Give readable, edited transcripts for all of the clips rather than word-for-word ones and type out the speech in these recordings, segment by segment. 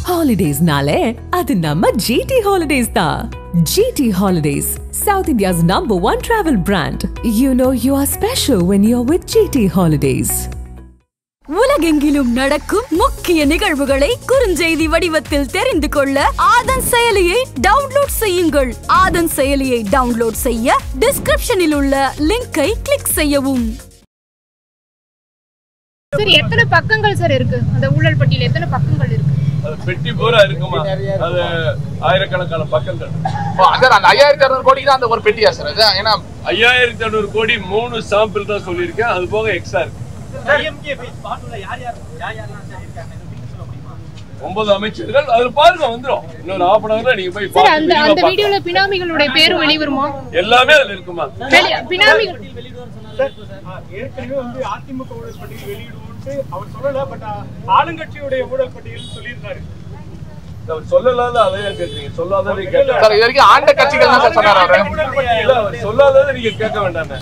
Holidays nale, adu namma GT Holidays da. GT Holidays, South India's #1 travel brand. You know you are special when you're with GT Holidays. உலகெங்கிலும் நடக்கும் முக்கிய நிகழ்வுகளை குறுஞ்செய்தி வடிவத்தில் தெரிந்து கொள்ள ஆதன் செயலியை டவுன்லோட் செய்யுங்கள். ஆதன் செயலியை டவுன்லோட் செய்ய டிஸ்கிரிப்ஷனில் உள்ள லிங்கை கிளிக் செய்யவும். சரி, எத்தனை பக்கங்கள் சார் இருக்கு அந்த ஊழல் பட்டியல்? எத்தனை பக்கங்கள் இருக்கு? அது பெட்டி பூரா இருக்குமா? அது ஆயிரக்கணக்கான பக்கங்கள். அந்த 5600 கோடி தான் அந்த ஒரு பெட்டியா சார்? அது ஏன்னா 5600 கோடி 3 சாம்பிள் தான் சொல்லியிருக்கேன். அது போக எக்ஸ்ட்ரா இருக்கு. DMK பாட்டுல யார் யாரெல்லாம் சார் இருக்காங்க நீங்க சொல்ல முடியுமா? 9 அமைச்சர்கள் அதுல பாருங்க வந்துரும். இன்னொரு half an hourல நீங்க போய் பாருங்க. அந்த வீடியோல பினாமிகளுடைய பேர் வெளிவருமா? எல்லாமே அதுல இருக்குமா? பினாமிகள் வெளியிடுவார் சொன்னாரு சார். ஏற்கனவே வந்து அதிமுக ஊழல் பட்டியல் வெளியிடுவோம்னு அவர் சொல்லல, பட் ஆளுங்கட்சியுடைய ஊழல் பட்டியல் சொல்லியிருந்தாரு. அவர் சொல்லலாத அதையா கேக்குறீங்க? சொல்லாததை கேட்க சார் இது வரைக்கும் ஆண்ட கட்சிகள் தான் சார் சொன்னாரு அவரு. இல்ல அவர் சொல்லாததை நீங்க கேட்க வேண்டாம்.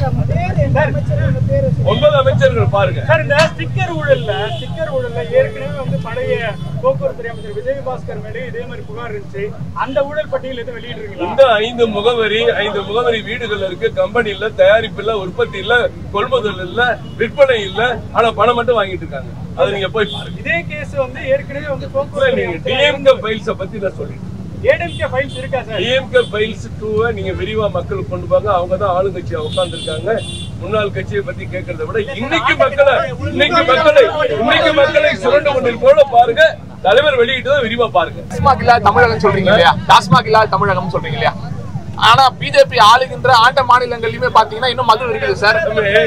9 அமைச்சர்கள் பாருங்க சார். இந்த ஸ்டிக்கர் ஊழல்ல ஏற்கனவே வந்து பழைய போக்குவரத்து அமைச்சர் விஜயபாஸ்கர் மேலே இதே மாதிரி புகார் இருந்துச்சு. அந்த ஊழல் பட்டியல் எதுவும் வெளியிடுறீங்களா? இந்த 5 முகவரி வீடுகள் இருக்கு. கம்பெனி இல்ல, தயாரிப்பு இல்ல, உற்பத்தி இல்ல, கொள்முதல் இல்ல, விற்பனை இல்ல, ஆனா பணம் மட்டும் வாங்கிட்டு இருக்காங்க. அது நீங்க போய் பாருங்க. இதே கேஸ் வந்து ஏற்கனவே வந்து போக்குவரத்து நீங்க DMK ஃபைல்ஸ் பத்தி நான் சொல்லிட்டேன். ADMK ஃபைல்ஸ் இருக்கா சார்? DMK ஃபைல்ஸ் 2 நீங்க விரிவா மக்களுக்கு கொண்டு போங்க. அவங்க தான் ஆளுங்கட்சியா உட்கார்ந்து இருக்காங்க. முன்னாள் கட்சியை பத்தி கேட்கறத விட இன்னைக்கு மக்களை சுரண்டு கொண்டிருக்கோட பாருங்க. தலைவர் வெளியிட்டு விரிவா பாருங்க. டாஸ்மாக் இல்லாத தமிழகம் சொல்றீங்க இல்லையா? டாஸ்மாக் இல்லாத தமிழகம் சொல்றீங்க இல்லையா? ஆனா பிஜேபி ஆளுகின்ற ஆண்ட மாநிலங்கள்லயுமே பாத்தீங்கன்னா இன்னும் மது இருக்குது சார்.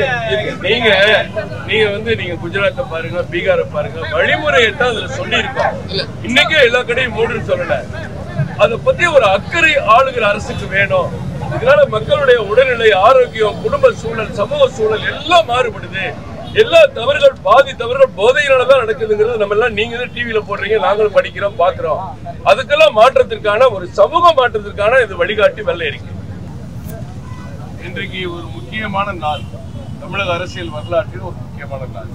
நீங்க வந்து நீங்க குஜராத்தை பாருங்க, பீகாரை பாருங்க. வழிமுறையை தான் அதுல சொல்லி இருக்கோம். இன்னைக்கே எல்லா கடையும் மூடுன்னு சொல்லல. அதை பத்தி ஒரு அக்கறை ஆளுகிற அரசுக்கு வேணும். இதனால மக்களுடைய உடல்நிலை, ஆரோக்கியம், குடும்ப சூழல், சமூக சூழல் எல்லாம் மாறுபடுது. எல்லா தவறுகள், பாதி தவறுகள் போதையினாலதான் நடக்குதுங்கிறது நம்ம எல்லாம் நீங்க டிவியில போடுறீங்க, நாங்களும் படிக்கிறோம், பாக்குறோம். அதுக்கெல்லாம் மாற்றத்திற்கான ஒரு சமூக மாற்றத்திற்கான இது வழிகாட்டி வெள்ளை அறிக்கை. இன்றைக்கு ஒரு முக்கியமான நாள், தமிழக அரசியல் வரலாற்றில் ஒரு முக்கியமான நாள்.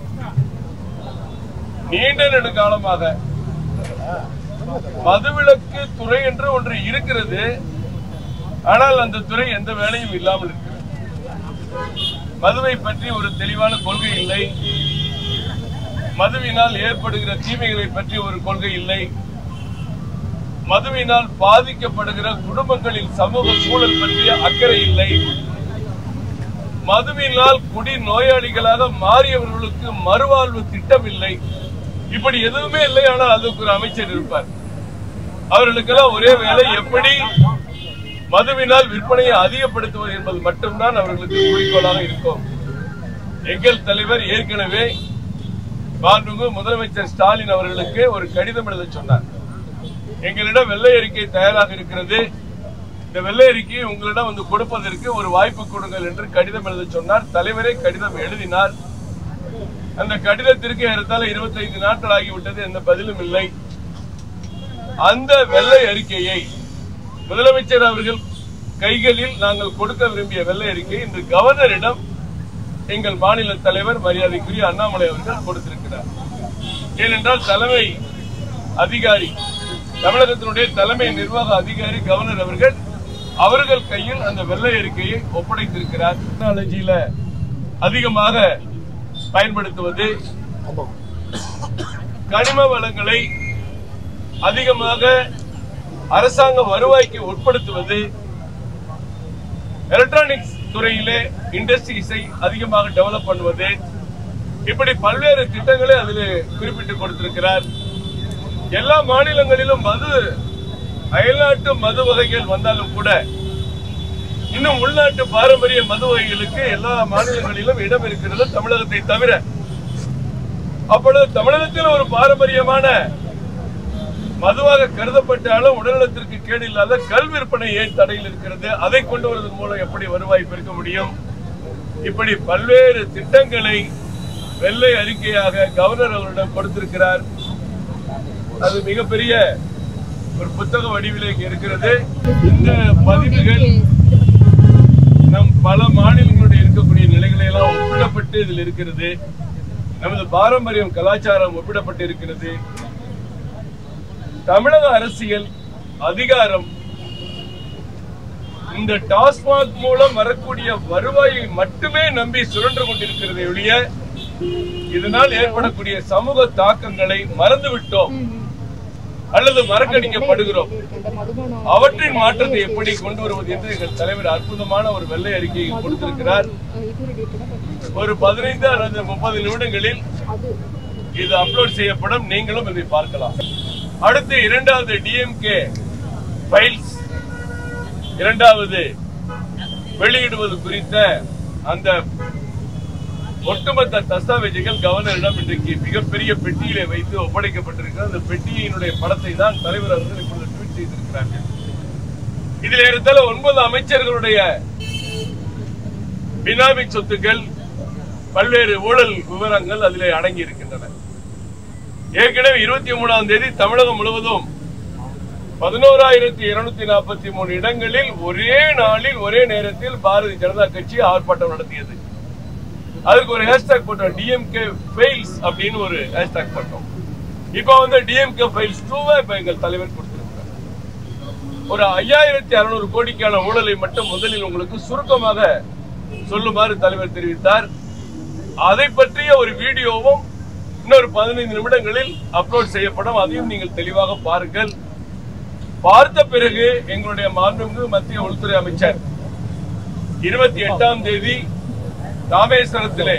நீண்ட நெடுங்காலமாக மதுவிலக்கு துறை என்று ஒன்று இருக்கிறது. ஆனால் அந்த துறை எந்த வேலையும் இல்லாமல் இருக்கிறது. மதுவை பற்றி ஒரு தெளிவான கொள்கை இல்லை. மதுவினால் ஏற்படுகிற தீமைகளை பற்றி ஒரு கொள்கை இல்லை. மதுவினால் பாதிக்கப்படுகிற குடும்பங்களின் சமூக சூழல் பற்றிய அக்கறை இல்லை. மதுவினால் குடி நோயாளிகளாக மாறியவர்களுக்கு மறுவாழ்வு திட்டம் இல்லை. இப்படி எதுவுமே இல்லை. ஆனால் அதுக்கு ஒரு அமைச்சர் இருப்பார். அவர்களுக்கெல்லாம் ஒரே வேலை, எப்படி மதுவினால் விற்பனையை அதிகப்படுத்துவது என்பது மட்டும்தான் அவர்களுக்கு குறிக்கோளாக இருக்கும். எங்கள் தலைவர் ஏற்கனவே மாண்புமிகு முதலமைச்சர் ஸ்டாலின் அவர்களுக்கு ஒரு கடிதம் எழுத சொன்னார். எங்களிடம் வெள்ளை அறிக்கை தயாராக இருக்கிறது, இந்த வெள்ளை அறிக்கையை உங்களிடம் வந்து கொடுப்பதற்கு ஒரு வாய்ப்பு கொடுங்கள் என்று கடிதம் எழுத சொன்னார். தலைவரே கடிதம் எழுதினார். அந்த கடிதத்திற்கு ஏறத்தாழ 25 நாட்கள் ஆகிவிட்டது. எந்த பதிலும் இல்லை. அந்த வெள்ளை அறிக்கையை முதலமைச்சர் அவர்கள் கைகளில் நாங்கள் கொடுக்க விரும்பிய வெள்ளை அறிக்கை இன்று கவர்னரிடம் எங்கள் மாநில தலைவர் மரியாதைக்குரிய அண்ணாமலை அவர்கள் கொடுத்திருக்கிறார். ஏனென்றால் தலைமை அதிகாரி, தமிழகத்தினுடைய தலைமை நிர்வாக அதிகாரி கவர்னர் அவர்கள் கையில் அந்த வெள்ளை அறிக்கையை ஒப்படைத்திருக்கிறார். டெக்னாலஜியில அதிகமாக பயன்படுத்துவது, கனிம வளங்களை அதிகமாக அரசாங்க வருவாய்க்கு உட்படுத்துவது, எலக்ட்ரானிக்ஸ் துறையிலே இண்டஸ்ட்ரீஸை அதிகமாக டெவலப் பண்ணுவது, இப்படி பல்வேறு திட்டங்களை அதில் குறிப்பிட்டு கொடுத்திருக்கிறார். எல்லா மாநிலங்களிலும் அயல்நாட்டு மது வகைகள் வந்தாலும் கூட இன்னும் உள்நாட்டு பாரம்பரிய மது வகைகளுக்கு எல்லா மாநிலங்களிலும் இடம் இருக்கிறது, தமிழகத்தை தவிர. அப்பொழுது தமிழகத்தில் ஒரு பாரம்பரியமான மதுவாக கருதப்பட்டாலும் உடல்நலத்திற்கு கேடு இல்லாத கல் விற்பனை ஏன் தடையில் இருக்கிறது? அதை கொண்டு வருவதன் மூலம் எப்படி வருவாய் பெருக்க முடியும்? இப்படி பல்வேறு திட்டங்களை வெள்ளை அறிக்கையாக கவர்னர் அவரிடம் கொடுத்திருக்கிறார். அது மிகப்பெரிய ஒரு புத்தக வடிவிலே இருக்கிறது. இந்த பதிவுகள் நம் பல மாநிலங்களுடைய இருக்கக்கூடிய நிலைகளை எல்லாம் ஒப்பிடப்பட்டு இதில் இருக்கிறது. நமது பாரம்பரியம், கலாச்சாரம் ஒப்பிடப்பட்டு இருக்கிறது. தமிழக அரசியல் அதிகாரம் இந்த டாஸ்மாக் மூலம் வரக்கூடிய வருவாயை மட்டுமே நம்பி சுழன்று கொண்டிருக்கிறதை ஒழிய இதனால் ஏற்படக்கூடிய சமூக தாக்கங்களை மறந்துவிட்டோம் அல்லது மறக்கடிக்கப்படுகிறோம். அவற்றின் மாற்றத்தை எப்படி கொண்டு வருவது என்று எங்கள் தலைவர் அற்புதமான ஒரு வெள்ளை அறிக்கையை கொடுத்திருக்கிறார். ஒரு 15 அல்லது 30 நிமிடங்களில் இது அப்லோட் செய்யப்படும். நீங்களும் இதை பார்க்கலாம். அடுத்து இரண்டாவது DMK ஃபைல்ஸ் இரண்டாவது வெளியிடுவது குறித்த அந்த ஒட்டுமொத்த தஸ்தாவேஜுகள் கவர்னரிடம் இன்றைக்கு மிகப்பெரிய பெட்டியிலே வைத்து ஒப்படைக்கப்பட்டிருக்கிற அந்த பெட்டியினுடைய படத்தை தான் தலைவர் அவர்கள் இப்பொழுது ட்வீட் செய்திருக்கிறார்கள். இதில் ஏறத்தாழ 9 அமைச்சர்களுடைய பினாமி சொத்துக்கள் பல்வேறு ஊழல் விவரங்கள் அதிலே அடங்கி இருக்கின்றன. ஏற்கனவே 23ஆம் தேதி தமிழகம் முழுவதும் 11,243 இடங்களில் ஒரே நாளில் ஒரே நேரத்தில் பாரதிய ஜனதா கட்சி ஆர்ப்பாட்டம் நடத்தியது. அதுக்கு ஒரு ஹேஷ்டாக் போட்டோம், DMK ஃபைல்ஸ் அப்படின்னு ஒரு ஹேஷ்டாக் போட்டோம். இப்ப வந்து DMK ஃபைல்ஸ் 2 இப்ப எங்கள் தலைவர் கொடுத்திருக்கிறார். ஒரு 5,600 கோடிக்கான ஊழலை மட்டும் முதலில் உங்களுக்கு சுருக்கமாக சொல்லுமாறு தலைவர் தெரிவித்தார். அதை பற்றிய ஒரு வீடியோவும் இன்னொரு 15 நிமிடங்களில் அப்லோட் செய்யப்படும். அதையும் நீங்கள் தெளிவாக பாருங்கள். பார்த்த பிறகு எங்களுடைய மாண்புமிகு மத்திய உள்துறை அமைச்சர் 28ஆம் தேதி ராமேஸ்வரத்திலே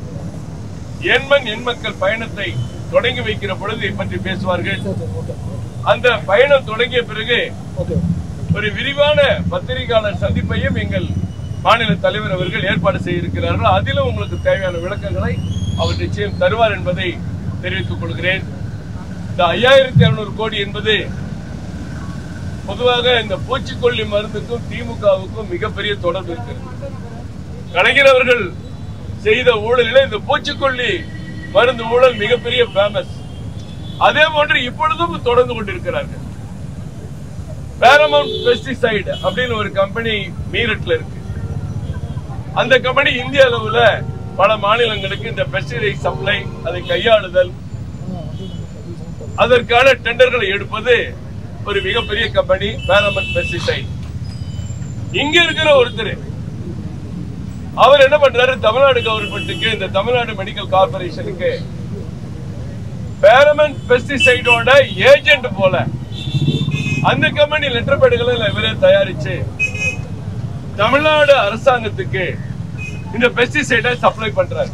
எண் மக்கள் பயணத்தை தொடங்கி வைக்கிற பொழுது இதை பற்றி பேசுவார்கள். அந்த பயணம் தொடங்கிய பிறகு ஒரு விரிவான பத்திரிகையாளர் சந்திப்பையும் எங்கள் மாநில தலைவர் அவர்கள் ஏற்பாடு செய்திருக்கிறார்கள். அதிலும் உங்களுக்கு தேவையான விளக்கங்களை அவர் நிச்சயம் தருவார் என்பதை தெரிவித்துக் கொள்கிறேன். இந்த 5,600 கோடி என்பது பொதுவாக இந்த பூச்சிக்கொல்லி மருந்துக்கும் திமுகவுக்கும் மிகப்பெரிய தொடர்பு இருக்கிறது. கலைஞர் அவர்கள் செய்த ஊழலில் இந்த பூச்சிக்கொல்லி மருந்து ஊழல் மிகப்பெரிய ஃபேமஸ். அதே போன்று இப்பொழுதும் தொடர்ந்து கொண்டிருக்கிறார்கள். பேரமவுண்ட் பெஸ்டிசைட் அப்படின்னு ஒரு கம்பெனி மீரட்ல இருக்கு. அந்த கம்பெனி இந்திய அளவுல பல மாநிலங்களுக்கு இந்த பெஸ்டிசைட் சப்ளை, அதை கையாளுதல், அதற்கான டெண்டர்களை எடுப்பது ஒரு மிகப்பெரிய கம்பெனி பேரமவுண்ட் பெஸ்டிசைட். இங்க இருக்கிற ஒருத்தர் அவர் என்ன பண்றாரு, தமிழ்நாடு கவர்மெண்ட்டுக்கு, இந்த தமிழ்நாடு மெடிக்கல் கார்பரேஷனுக்கு பேரமவுண்ட் பெஸ்டிசைடோட ஏஜென்ட் போல அந்த கம்பெனி லெட்டர் பேடுகளை இவரே தயாரிச்சு தமிழ்நாடு அரசாங்கத்துக்கு இந்த பெஸ்டிசைடை சப்ளை பண்றாரு.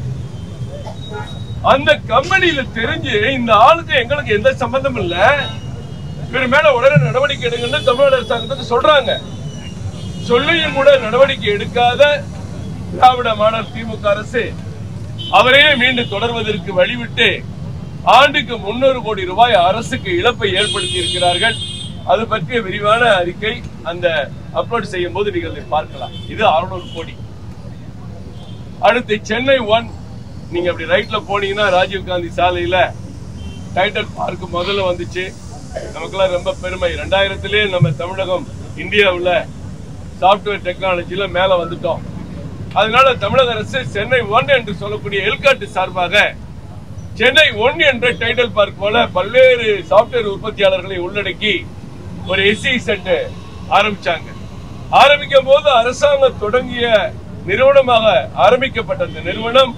அந்த கம்பெனியில தெரிஞ்சு இந்த ஆளுக்கு எங்களுக்கு எந்த சம்பந்தம் இல்ல, இவர் மேல உடனே நடவடிக்கை எடுங்கன்னு தமிழ்நாடு அரசாங்கத்துக்கு சொல்றாங்க. சொல்லியும் கூட நடவடிக்கை எடுக்காத திராவிட மாடல் திமுக அரசு அவரையே மீண்டும் தொடர்வதற்கு வழிவிட்டு ஆண்டுக்கு 300 கோடி ரூபாய் அரசுக்கு இழப்பை ஏற்படுத்தி இருக்கிறார்கள். அது பற்றிய விரிவான அறிக்கை அந்த அப்லோட் செய்யும் போது நீங்கள் பார்க்கலாம். இது 600 கோடி. அடுத்து சென்னை 1, நீங்க அப்படி ரைட்ல போனீங்கன்னா ராஜீவ்காந்தி சாலையில டைட்டல் பார்க் முதல்ல வந்துச்சு. நமக்கெல்லாம் ரொம்ப பெருமை. 2000 நம்ம தமிழகம் இந்தியாவில் சாப்ட்வேர் டெக்னாலஜில மேல வந்துட்டோம். அதனால தமிழக அரசு சென்னை 1 என்று சொல்லக்கூடிய எல்காட்டு சார்பாக சென்னை 1 என்ற டைட்டில் பார்க் போல பல்வேறு சாப்ட்வேர் உற்பத்தியாளர்களை உள்ளடக்கி ஒரு SEZ ஆரம்பிச்சாங்க. ஆரம்பிக்கும் போது அரசாங்கம் தொடங்கிய நிறுவனமாக ஆரம்பிக்கப்பட்ட இந்த நிறுவனம்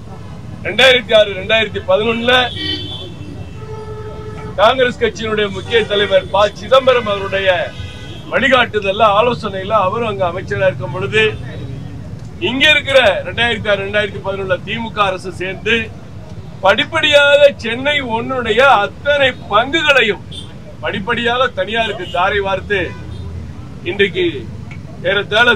2006-2011 காங்கிரஸ் கட்சியினுடைய முக்கிய தலைவர் ப. சிதம்பரம் அவருடைய வழிகாட்டுதல்ல, ஆலோசனையில அவரும் அங்க அமைச்சராக இருக்கும் பொழுது இங்க இருக்கிற 2006-2011 திமுக அரசு சேர்ந்து படிப்படியாக சென்னை 1 அத்தனை பங்குகளையும் படிப்படியாக தனியாருக்கு தாரை வார்த்து இன்றைக்கு ஏறத்தாழ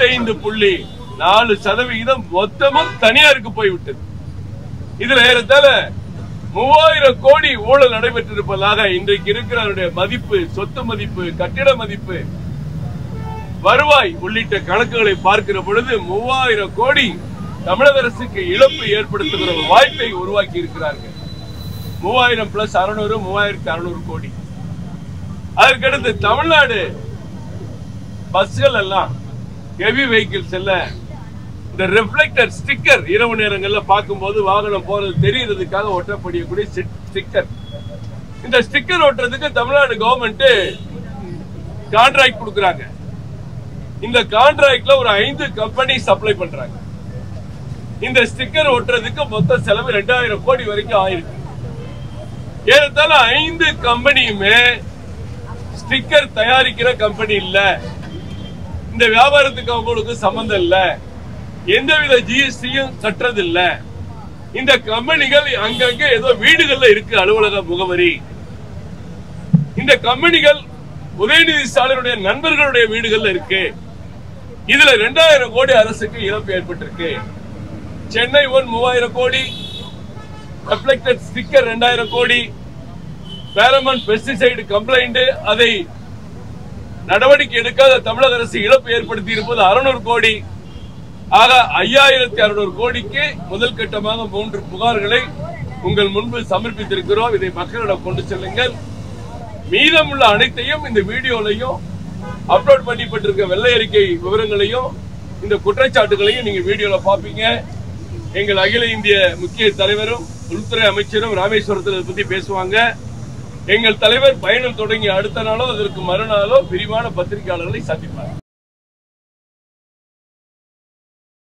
95.4% மொத்தமும் தனியாருக்கு போய்விட்டது. இதுல ஏறத்தாழ 3000 கோடி ஊழல் நடைபெற்றிருப்பதாக இன்றைக்கு இருக்கிற மதிப்பு, சொத்து மதிப்பு, கட்டிட மதிப்பு, வருவாய் உள்ளிட்ட கணக்குகளை பார்க்கிற பொழுது 3000 கோடி தமிழக அரசுக்கு இழப்பு ஏற்படுத்துகிற ஒரு வாய்ப்பை உருவாக்கி இருக்கிறார்கள். 3000 + 600 3600 கோடி. அதற்கடுத்து தமிழ்நாடு பஸ்கள் எல்லாம் ஹெவி வெஹிக்கிள்ஸ் எல்லாம் இந்த ரிஃப்ளெக்டர் ஸ்டிக்கர் இரவு நேரங்கள்ல பார்க்கும்போது வாகனம் போறது தெரியறதுக்காக ஒட்டப்படக்கூடிய ஸ்டிக்கர், இந்த ஸ்டிக்கர் ஓட்டுறதுக்கு தமிழ்நாடு கவர்மெண்ட் கான்ட்ராக்ட் கொடுக்கறாங்க. இந்த கான்ட்ராக்ட்ல ஒரு 5 கம்பெனி சப்ளை பண்றாங்க. இந்த ஸ்டிக்கர் ஓட்டுறதுக்கு மொத்த செலவு 2000 கோடி வரைக்கும் ஆயிருக்கு. ஏறத்தாழ 5 கம்பெனியுமே ஸ்டிக்கர் தயாரிக்கிற கம்பெனி இல்ல. இந்த வியாபாரத்துக்கு அவங்களுக்கு சம்பந்தம் இல்ல. எந்தவித ஜிஎஸ்டியும் கட்டுறது இல்ல. இந்த கம்பெனிகள் அங்கங்க ஏதோ வீடுகள்ல இருக்கு, அலுவலக முகவரி. இந்த கம்பெனிகள் உதயநிதி ஸ்டாலினுடைய நண்பர்களுடைய வீடுகள்ல இருக்கு. இதுல 2000 கோடி அரசுக்கு இழப்பு ஏற்பட்டிருக்கு. சென்னை 3000 கோடி, ரெஃப்ளெக்டட் ஸ்டிக்கர் 2000 கோடி, பேரமன் பெஸ்டிசைடு கம்ப்ளைண்ட் அதை நடவடிக்கை எடுக்காத தமிழக அரசு இழப்பு ஏற்படுத்தி இருப்பது 600 கோடி. ஆக 5600 கோடிக்கு முதல் கட்டமாக 3 புகார்களை உங்கள் முன்பு சமர்ப்பித்திருக்கிறோம். இதை மக்களிடம் கொண்டு செல்லுங்கள். மீதமுள்ள அனைத்தையும் இந்த வீடியோலையும் அப்லோட் பண்ணப்பட்டிருக்க வெள்ளை அறிக்கை விவரங்களையும் இந்த குற்றச்சாட்டுகளையும் நீங்க வீடியோல பாப்பீங்க. எங்கள் அகில இந்திய முக்கிய தலைவரும் உள்துறை அமைச்சரும் ராமேஸ்வரத்தில் இதை பத்தி பேசுவாங்க. எங்கள் தலைவர் பயணம் தொடங்கி அடுத்த நாளோ அதற்கு மறுநாளோ விரிவான பத்திரிகையாளர்களை சந்திப்பார்.